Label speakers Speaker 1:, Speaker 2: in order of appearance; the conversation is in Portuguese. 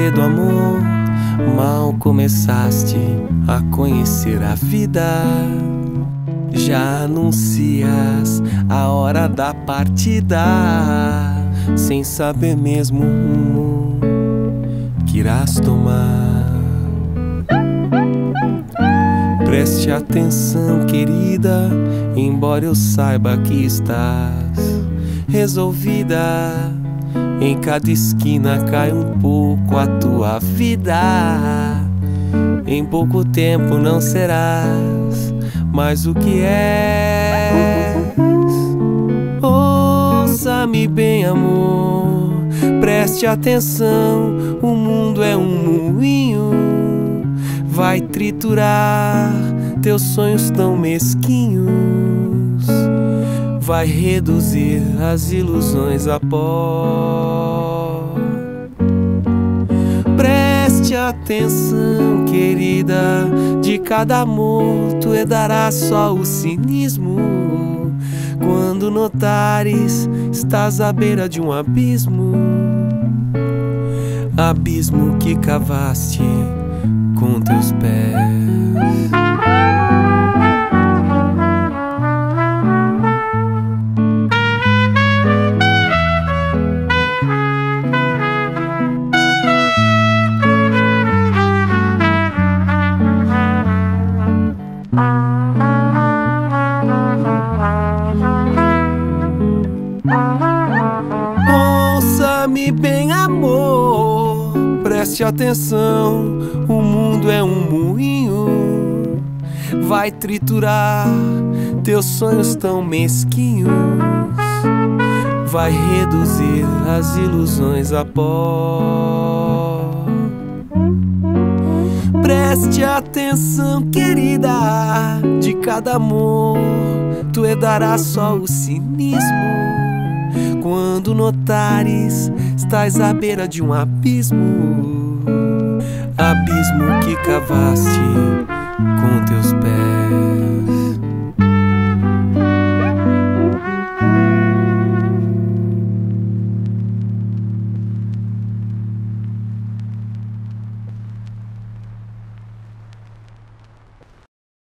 Speaker 1: cedo, amor, mal começaste a conhecer a vida. Já anuncias a hora da partida, sem saber mesmo o rumo que irás tomar. Preste atenção, querida, embora eu saiba que estás resolvida. Em cada esquina cai um pouco a tua vida. Em pouco tempo não serás mais o que és. Ouça-me bem, amor, preste atenção. O mundo é um moinho, vai triturar teus sonhos tão mesquinhos, vai reduzir as ilusões a pó. Preste atenção, querida, de cada amor tu herdarás só o cinismo. Quando notares, estás à beira de um abismo, abismo que cavaste com teus pés. Ouça-me bem, amor, preste atenção. O mundo é um moinho, vai triturar teus sonhos tão mesquinhos, vai reduzir as ilusões a pó. Preste atenção, querida, de cada amor tu herdarás só o cinismo. Quando notares, estás à beira de um abismo, abismo que cavaste com teus pés.